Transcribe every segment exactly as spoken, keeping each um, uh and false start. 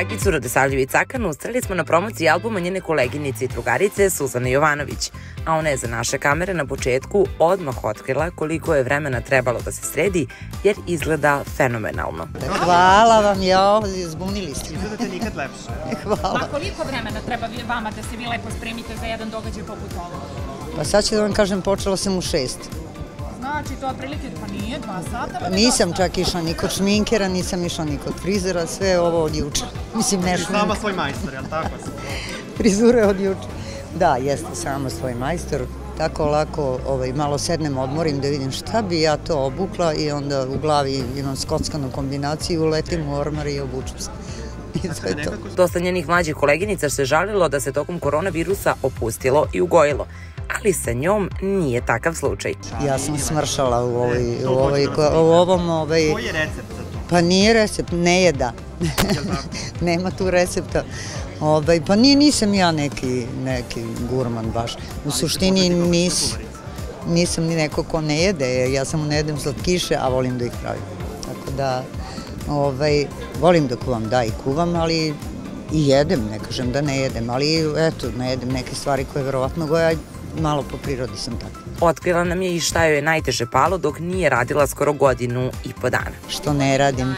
Dragicu Radosavljević Cakan ustrali smo na promociji albuma njene koleginice i drugarice Suzane Jovanović, a ona je za naše kamere na početku odmah otkrila koliko je vremena trebalo da se sredi, jer izgleda fenomenalno. Hvala vam, ja, zbunili ste. Izgledate nikad lepše. Hvala. Ma koliko vremena treba vama da se vi lepo spremite za jedan događaj poput ovog? Pa sad ću da vam kažem, počela sam u šest. Znači, to otprilike, pa nije, dva sata? Nisam čak išla ni kod šminkera, nisam išla ni kod frizera, sve ovo od juče. Mislim, ne šmink. Sama svoj majstor, jel tako? Frizure od juče. Da, jeste, sama svoj majstor. Tako lako malo sednem, odmorim da vidim šta bi ja to obukla i onda u glavi imam skockanu kombinaciju, uletim u ormar i obučem se. Dosta njenih mlađih koleginica se žalilo da se tokom koronavirusa opustilo i ugojilo, ali sa njom nije takav slučaj. Ja sam smršala u ovom... Koji je recept za to? Pa nije recept, ne jeda. Nema tu recepta. Pa nisam ja neki gurman baš. U suštini nisam ni neko ko ne jede. Ja samo ne jedem slatkiše, a volim da ih pravim. Tako da... Volim da kuvam, da i kuvam, ali i jedem, ne kažem da ne jedem, ali eto, ne jedem neke stvari koje verovatno goja, malo po prirodi sam tako. Otkrila nam je i šta joj je najteže palo dok nije radila skoro godinu i po dana. Što ne radim.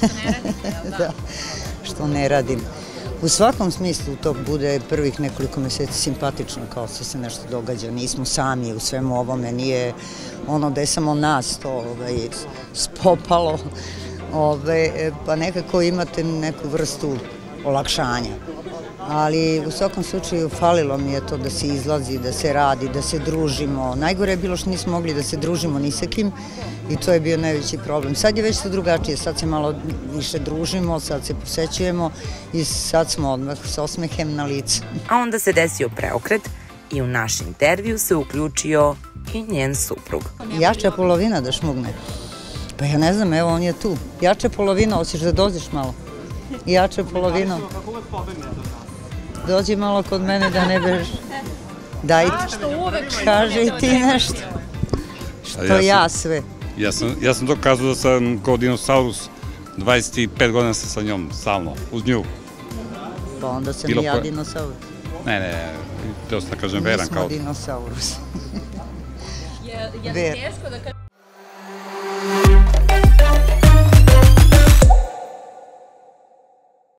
Da, što ne radim. U svakom smislu to bude prvih nekoliko meseci simpatično, kao se se nešto događa, nismo sami u svemu ovome, nije ono da je samo nas to spopalo, pa nekako imate neku vrstu olakšanja. Ali u svakom slučaju falilo mi je to da se izlazi, da se radi, da se družimo. Najgore je bilo što nismo mogli da se družimo ni sa kim i to je bio najveći problem. Sad je već to drugačije, sad se malo više družimo, sad se posećujemo i sad smo odmah s osmehem na licu. A onda se desio preokret i u naš intervju se uključio i njen suprug. Jača polovina da šmugne. Pa ja ne znam, evo on je tu. Jača polovina, hoćeš da dođeš malo? Jača polovina. Dođi malo kod mene da ne bež. Dajte, kaži i ti nešto. Što ja sve. Ja sam to kazao da sam kao dinosaurus, dvadeset pet godina sam sa njom, stalno, uz nju. Pa onda sam i ja dinosaurus. Ne, ne, to sam da kažem veran kao... Nismo dinosaurus. Je li teško da kažem